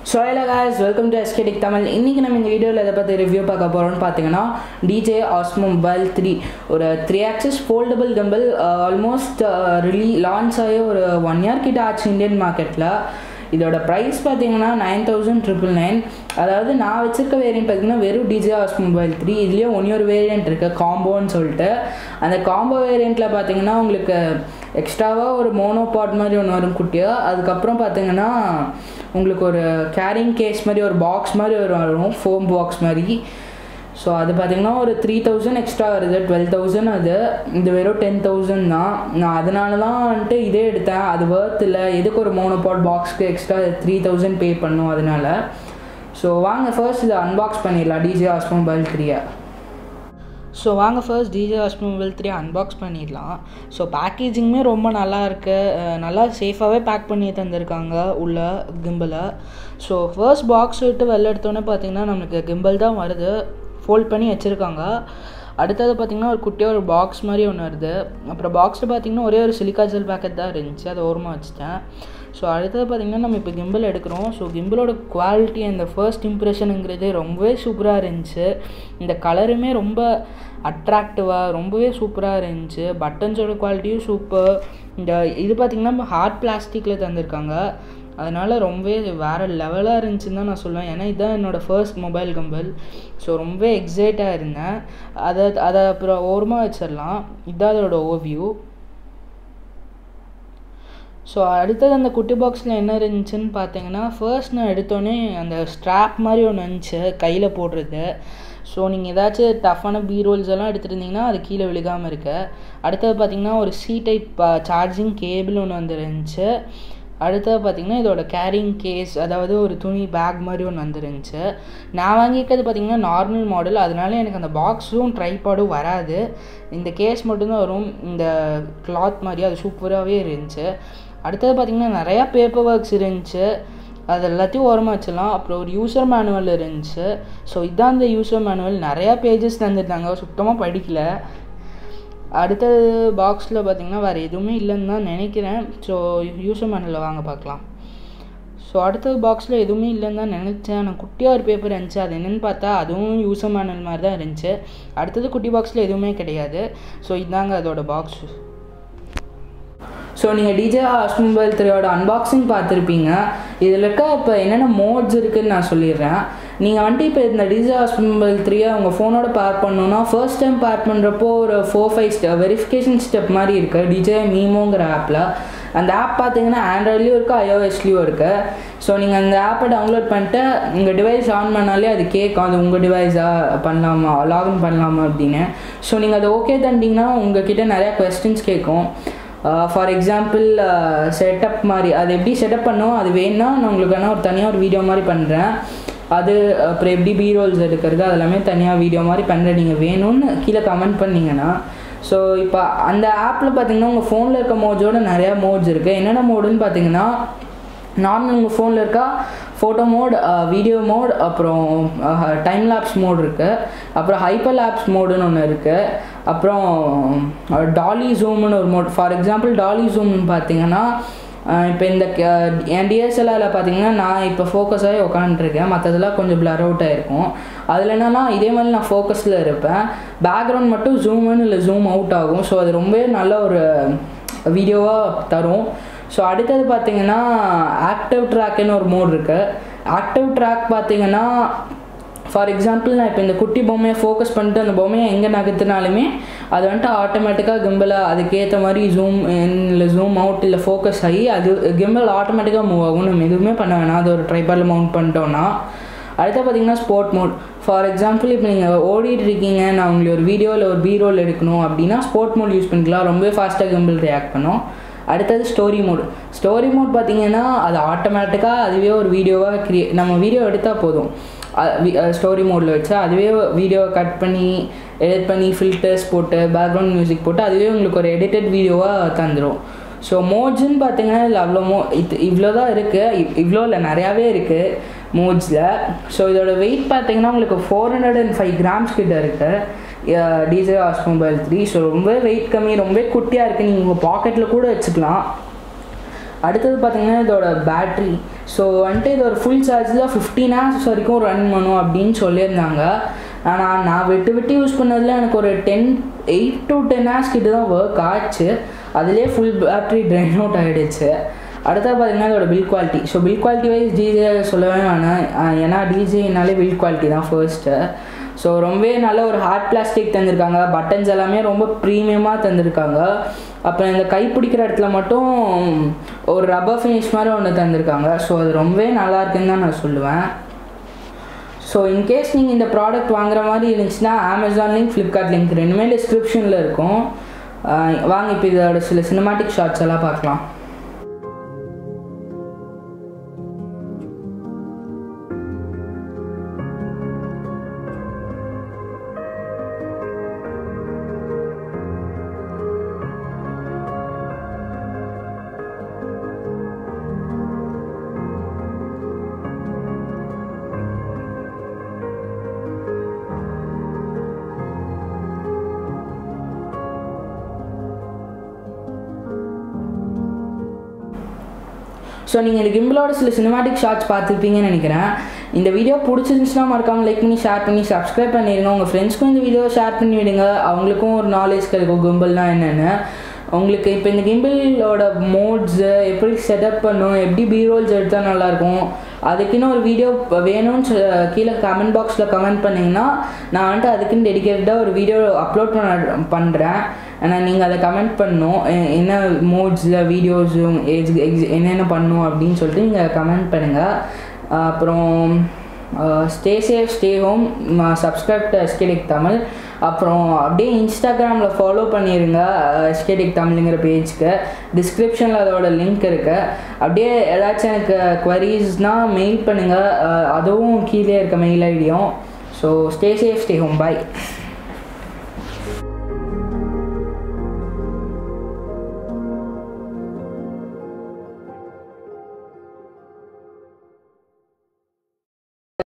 So hello guys, welcome to SK Tech Tamil. இன்னைக்கு நம்ம இந்த வீடியோல எதை பத்தி ரிவ்யூ பார்க்க போறோம்னு பாத்தீங்கன்னா DJI Osmo Mobile 3 ஒரு 3 axis foldable gimbal almost launch ஆகி ஒரு 1 year கிட்ட ஆச்சு இந்தியன் மார்க்கெட்ல. இதோட பிரைஸ் பாத்தீங்கன்னா 9999. அதாவது நான் வச்சிருக்க வேரியன்ட் பாத்தீங்கன்னா வெறும் DJI Osmo Mobile 3. இதுலயே ஒரு வேரியன்ட் இருக்கு காம்போன்னு சொல்லிட்டு. அந்த காம்போ வேரியன்ட்ல பாத்தீங்கன்னா உங்களுக்கு எக்ஸ்ட்ராவா ஒரு மோனோபாட் மாதிரி ஒன்று வரும் குட்டியா. அதுக்கப்புறம் பாத்தீங்கன்னா உங்களுக்கு ஒரு கேரிங் கேஸ் மாதிரி ஒரு பாக்ஸ் மாதிரி வரும் ஃபோம் பாக்ஸ் மாதிரி. ஸோ அது பார்த்திங்கன்னா ஒரு 3000 எக்ஸ்ட்ரா வருது, 12,000 அது. இது வெறும் 10,000 தான். நான் அதனால தான் வந்துட்டு இதே எடுத்தேன். அது வர்த் இல்லை, எதுக்கு ஒரு மோனோபாட் பாக்ஸ்க்கு எக்ஸ்ட்ரா 3000 பே பண்ணும் அதனால. ஸோ வாங்க ஃபர்ஸ்ட் இதை அன்பாக்ஸ் பண்ணிடலாம் DJI Osmo Mobile 3. ஸோ வாங்க first DJI Osmo Mobile 3 unbox பண்ணிடலாம். ஸோ பேக்கேஜிங்குமே ரொம்ப நல்லா இருக்குது, நல்லா சேஃபாகவே பேக் பண்ணி தந்திருக்காங்க உள்ள கிம்பலை. ஸோ ஃபர்ஸ்ட் பாக்ஸ் விட்டு வெளில எடுத்தோன்னே பார்த்தீங்கன்னா நம்மளுக்கு கிம்பல் தான் வருது, ஃபோல்ட் பண்ணி வச்சுருக்காங்க. அடுத்தது பார்த்திங்கன்னா ஒரு குட்டியாக ஒரு பாக்ஸ் மாதிரி ஒன்று வருது. அப்புறம் பாக்ஸில் பார்த்திங்கன்னா ஒரே ஒரு சிலிக்கா ஜெல் பேக்கெட் தான் இருந்துச்சு, அதை ஓரமாக வச்சுட்டேன். ஸோ அடுத்தது பார்த்திங்கன்னா நம்ம இப்போ கிம்பல் எடுக்கிறோம். ஸோ கிம்பலோட குவாலிட்டி அந்த ஃபர்ஸ்ட் இம்ப்ரெஷனுங்கிறது ரொம்பவே சூப்பராக இருந்துச்சு. இந்த கலருமே ரொம்ப அட்ராக்டிவாக ரொம்பவே சூப்பராக இருந்துச்சு. பட்டன்ஸோட குவாலிட்டியும் சூப்பர். இந்த இது பார்த்திங்கன்னா ஹார்ட் பிளாஸ்டிக்கில் தந்திருக்காங்க, அதனால் ரொம்பவே வேறு லெவலாக இருந்துச்சுன்னு தான் நான் சொல்லுவேன். ஏன்னா இதுதான் என்னோடய ஃபர்ஸ்ட் மொபைல் கிம்பல். ஸோ ரொம்பவே எக்ஸைட்டாக இருந்தேன். அதை அப்புறம் ஓரமாக வச்சிடலாம். இதுதான் அதோட ஓவியூ. ஸோ அடுத்தது அந்த குட்டி பாக்ஸில் என்ன இருந்துச்சுன்னு பார்த்தீங்கன்னா, ஃபர்ஸ்ட் நான் எடுத்தோன்னே அந்த ஸ்ட்ராப் மாதிரி ஒன்று இருந்துச்சு கையில் போடுறது. ஸோ நீங்கள் ஏதாச்சும் டஃப்பான பீரோல்ஸ் எல்லாம் எடுத்துருந்தீங்கன்னா அது கீழே விழுகாமல் இருக்க. அடுத்தது பார்த்திங்கன்னா ஒரு சி டைப் சார்ஜிங் கேபிள் ஒன்று வந்துருந்துச்சு. அடுத்தது பார்த்திங்கன்னா இதோட கேரிங் கேஸ், அதாவது ஒரு துணி பேக் மாதிரி ஒன்று வந்துருந்துச்சு. நான் வாங்கிக்கிறது பார்த்திங்கன்னா நார்மல் மாடல், அதனால எனக்கு அந்த பாக்ஸும் ட்ரைபாடும் வராது, இந்த கேஸ் மட்டும்தான் வரும், இந்த கிளாத் மாதிரி. அது சூப்பராகவே இருந்துச்சு. அடுத்தது பார்த்திங்கன்னா நிறையா பேப்பர் ஒர்க்ஸ் இருந்துச்சு, அது எல்லாத்தையும் ஓரமாக வச்சிடலாம். அப்புறம் ஒரு யூசர் மேனுவல் இருந்துச்சு. ஸோ இதுதான் அந்த யூசர் மேனுவல், நிறையா பேஜஸ் தந்துருந்தாங்க, சுத்தமாக படிக்கல. அடுத்தது பாக்ஸில் பார்த்திங்கன்னா வேறு எதுவுமே இல்லைன்னு தான் நினைக்கிறேன். ஸோ யூசர் மேனுவலில் வாங்க பார்க்கலாம். ஸோ அடுத்தது பாக்ஸில் எதுவுமே இல்லைன்னு தான் நினச்சேன். நான் குட்டியாக ஒரு பேப்பர் இருந்துச்சு, அது என்னென்னு பார்த்தா அதுவும் யூசர் மேனுவல் மாதிரி தான் இருந்துச்சு. அடுத்தது குட்டி பாக்ஸில் எதுவுமே கிடையாது. ஸோ இதாங்க அதோட பாக்ஸ். ஸோ நீங்கள் DJI Osmo Mobile 3யோட அன்பாக்சிங் பார்த்துருப்பீங்க. இதில் இருக்க இப்போ என்னென்ன மோட்ஸ் இருக்குதுன்னு நான் சொல்லிடுறேன். நீங்கள் வந்துட்டு இப்போ இந்த DJI Osmo Mobile 3 உங்கள் ஃபோனோட பேர் பண்ணணுன்னா ஃபர்ஸ்ட் டைம் பேர் பண்ணுறப்போ ஒரு 4-5 ஸ்டெப் வெரிஃபிகேஷன் ஸ்டெப் மாதிரி இருக்குது DJI Mimoங்கிற ஆப்பில். அந்த ஆப் பார்த்தீங்கன்னா ஆண்ட்ராய்ட்லேயும் இருக்குது, iOSலேயும் இருக்குது. ஸோ நீங்கள் அந்த ஆப்பை டவுன்லோட் பண்ணிட்டு உங்கள் டிவைஸ் ஆன் பண்ணாலே அது கேட்கும், அது உங்கள் டிவைஸாக பண்ணலாமா, லாகின் பண்ணலாமா அப்படின்னு. ஸோ நீங்கள் அதை ஓகே தண்டிங்கன்னா உங்கள்கிட்ட நிறையா கொஸ்டின்ஸ் கேட்கும். ஃபார் எக்ஸாம்பிள் செட்டப் மாதிரி, அது எப்படி செட்டப் பண்ணோம் அது வேணுன்னா நான் உங்களுக்கு வேணால் ஒரு தனியாக ஒரு வீடியோ மாதிரி பண்ணுறேன். அது அப்புறம் எப்படி பீரோல்ஸ் எடுக்கிறது அதெல்லாமே தனியாக வீடியோ மாதிரி பண்ணுறேன். நீங்கள் வேணும்னு கீழே கமெண்ட் பண்ணிங்கன்னா. ஸோ இப்போ அந்த ஆப்பில் பார்த்தீங்கன்னா உங்கள் ஃபோனில் இருக்க மோட்ஸோட நிறையா மோட்ஸ் இருக்குது. என்னென்ன மோடுன்னு பார்த்தீங்கன்னா, நார்மல் உங்கள் ஃபோனில் இருக்கா ஃபோட்டோ மோட், வீடியோ மோட், அப்புறம் டைம் லேப்ஸ் மோட் இருக்குது, அப்புறம் ஹைப்பர் லேப்ஸ் மோடுன்னு ஒன்று இருக்குது, அப்புறம் டாலி ஜூம்னு ஒரு மோட். ஃபார் எக்ஸாம்பிள் டாலி ஜூம்னு பார்த்தீங்கன்னா இப்போ இந்த என் DSLRல பார்த்தீங்கன்னா நான் இப்போ ஃபோக்கஸ் ஆகி உட்காந்துருக்கேன், மற்றதெல்லாம் கொஞ்சம் பிளர் அவுட் ஆகிருக்கும். அதில் என்னென்னா இதே மாதிரி நான் ஃபோக்கஸில் இருப்பேன், பேக்ரவுண்ட் மட்டும் ஜூம்னு இல்லை ஜூம் அவுட் ஆகும். ஸோ அது ரொம்பவே நல்ல ஒரு வீடியோவாக தரும். ஸோ அடுத்தது பார்த்திங்கன்னா ஆக்டிவ் ட்ராக்குன்னு ஒரு மோட் இருக்குது. ஆக்டிவ் ட்ராக் பார்த்திங்கன்னா ஃபார் எக்ஸாம்பிள் நான் இப்போ இந்த குட்டி பொம்மையை ஃபோக்கஸ் பண்ணிட்டு அந்த பொம்மையை எங்கே நகர்த்தினாலுமே அது வந்துட்டு ஆட்டோமேட்டிக்காக கிம்பலை அதுக்கேற்ற மாதிரி ஜூம் இல்லை ஜூம் அவுட் இல்லை ஃபோக்கஸ் ஆகி அது கிம்பல் ஆட்டோமேட்டிக்காக மூவ் ஆகும். நம்ம எதுவுமே பண்ண வேணாம், அது ஒரு ட்ரைபாடில் மவுண்ட் பண்ணிட்டோன்னா. அடுத்து பார்த்திங்கன்னா ஸ்போர்ட் மோட். ஃபார் எக்ஸாம்பிள் இப்போ நீங்கள் ஓடிட்டு இருக்கீங்க, நான் உங்களுக்கு ஒரு வீடியோ இல்லை ஒரு பீரோல் எடுக்கணும் அப்படின்னா ஸ்போர்ட் மோட் யூஸ் பண்ணிக்கலாம், ரொம்பவே ஃபாஸ்ட்டாக கிம்பல் ரியாக்ட் பண்ணும். அடுத்தது ஸ்டோரி மோட். ஸ்டோரி மோட் பார்த்திங்கன்னா அது ஆட்டோமேட்டிக்காக அதுவே ஒரு வீடியோவாக நம்ம வீடியோ எடுத்தால் போதும், ஸ்டோரி மோடில் வச்சு அதுவே வீடியோவை கட் பண்ணி எடிட் பண்ணி ஃபில்டர்ஸ் போட்டு பேக்ரவுண்ட் மியூசிக் போட்டு அதுவே உங்களுக்கு ஒரு எடிட்டட் வீடியோவாக தந்துடும். ஸோ மோட்ஸ்ன்னு பார்த்தீங்கன்னா இதில் இவ்வளோ தான் இருக்குது, இவ்வளோ இல்லை நிறையாவே இருக்குது மோட்ஸில். ஸோ இதோட வெயிட் பார்த்தீங்கன்னா உங்களுக்கு 405 grams கிட்ட இருக்குது DJI Osmo Mobile 3. ஸோ ரொம்ப வெயிட் கம்மி, ரொம்ப குட்டியாக இருக்குது, நீங்கள் உங்கள் பாக்கெட்டில் கூட வச்சுக்கலாம். அடுத்தது பார்த்தீங்கன்னா இதோட பேட்ரி. ஸோ வந்துட்டு இது ஒரு ஃபுல் சார்ஜில் 15 hours வரைக்கும் ரன் பண்ணும் அப்படின்னு சொல்லியிருந்தாங்க. ஆனால் நான் விட்டு யூஸ் பண்ணதில் எனக்கு ஒரு 8 to 10 hours கிட்ட தான் ஒர்க் ஆச்சு. அதிலே ஃபுல் பேட்ரி ட்ரைன் அவுட் ஆகிடுச்சு. அடுத்தது பார்த்தீங்கன்னா இதோட build quality. So build quality wise DJI சொல்லவே வேணாம், ஏன்னா டிஜேனாலே பில்ட் குவாலிட்டி தான் ஃபர்ஸ்ட்டு. ஸோ ரொம்பவே நல்ல ஒரு ஹார்ட் பிளாஸ்டிக் தந்திருக்காங்க. பட்டன்ஸ் எல்லாமே ரொம்ப ப்ரீமியமாக தந்திருக்காங்க. அப்புறம் இந்த கை பிடிக்கிற இடத்துல மட்டும் ஒரு ரப்பர் ஃபினிஷ் மாதிரி ஒன்று தந்திருக்காங்க. ஸோ அது ரொம்பவே நல்லா இருக்குன்னு தான் நான் சொல்லுவேன். ஸோ இன்கேஸ் நீங்கள் இந்த ப்ராடக்ட் வாங்குற மாதிரி இருந்துச்சுன்னா அமேசான் லிங்க், ஃப்ளிப்கார்ட் லிங்க் ரெண்டுமே டிஸ்கிரிப்ஷனில் இருக்கும். வாங்க இப்போ இதோட சில சினிமாட்டிக் ஷார்ட்ஸ் எல்லாம் பார்க்கலாம். ஸோ நீங்கள் இந்த கிம்பிளோட சில சினிமாட்டிக் ஷார்ட்ஸ் பார்த்துருப்பீங்கன்னு நினைக்கிறேன். இந்த வீடியோ பிடிச்சிருந்துச்சுன்னா மறக்காமல் லைக் பண்ணி, ஷேர் பண்ணி, சப்ஸ்கிரைப் பண்ணிடுங்க. உங்கள் ஃப்ரெண்ட்ஸ்க்கும் இந்த வீடியோவை ஷேர் பண்ணி விடுங்க, அவங்களுக்கும் ஒரு நாலேஜ் கிடைக்கும் கிம்பிள்னால் என்னென்னு. உங்களுக்கு இப்போ இந்த கிம்பிளோட மோட்ஸு எப்படி செட்டப் பண்ணும், எப்படி பீரோல்ஸ் எடுத்தால் நல்லாயிருக்கும், அதுக்குன்னு ஒரு வீடியோ வேணும்னு கீழே கமெண்ட் பாக்ஸில் கமெண்ட் பண்ணிங்கன்னா நான் வந்துட்டு அதுக்குன்னு டெடிக்கேட்டடாக ஒரு வீடியோ அப்லோட் பண்ணுறேன். ஆனால் நீங்கள் அதை கமெண்ட் பண்ணணும், என்ன மோட்ஸில் வீடியோஸும் என்னென்ன பண்ணணும் அப்படின்னு சொல்லிட்டு நீங்கள் கமெண்ட் பண்ணுங்கள். அப்புறம் stay safe, stay home, subscribe to SKTech Tamil. அப்புறம் அப்படியே இன்ஸ்டாகிராமில் ஃபாலோ பண்ணிடுங்க SKTech தமிழுங்கிற பேஜ்க்கு. டிஸ்கிரிப்ஷனில் அதோட லிங்க் இருக்குது. அப்படியே ஏதாச்சும் எனக்கு குவரிஸ்னால் மெயில் பண்ணுங்கள், அதுவும் கீழே இருக்க மெயில் ஐடியும். So stay safe, stay home, பாய்.